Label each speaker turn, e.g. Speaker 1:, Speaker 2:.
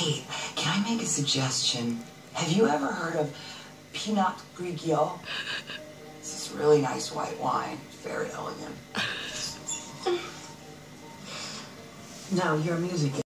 Speaker 1: Hey, can I make a suggestion? Have you ever heard of Pinot Grigio? It's this really nice white wine. Very elegant. Now, your music